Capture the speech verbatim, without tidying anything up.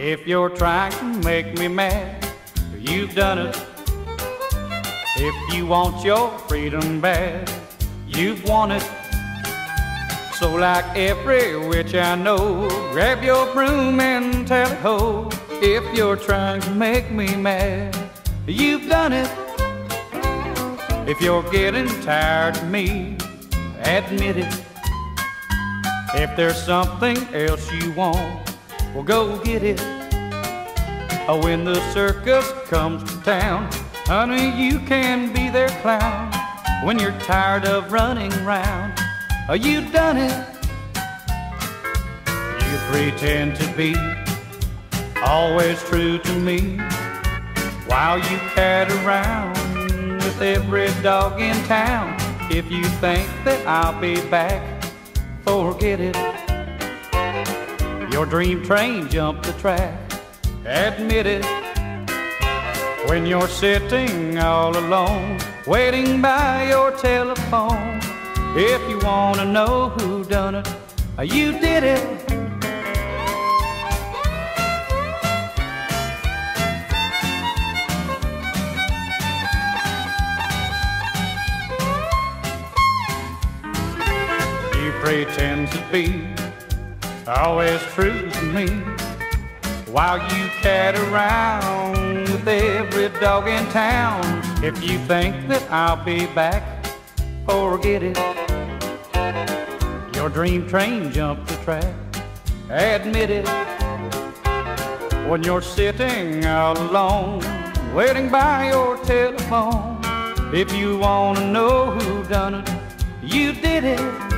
If you're trying to make me mad, you've done it. If you want your freedom bad, you've won it. So like every witch I know, grab your broom and tally-ho. If you're trying to make me mad, you've done it. If you're getting tired of me, admit it. If there's something else you want, well, go get it. Oh, when the circus comes to town, honey, you can be their clown. When you're tired of running round, oh, you've done it. You pretend to be always true to me, while you cat around with every dog in town. If you think that I'll be back, forget it. Your dream train jumped the track, admit it. When you're sitting all alone, waiting by your telephone, if you want to know who done it, you did it. You pretend to be always true to me, while you cat around with every dog in town. If you think that I'll be back, forget it. Your dream train jumped the track, admit it. When you're sitting all alone, waiting by your telephone, if you want to know who done it, you did it.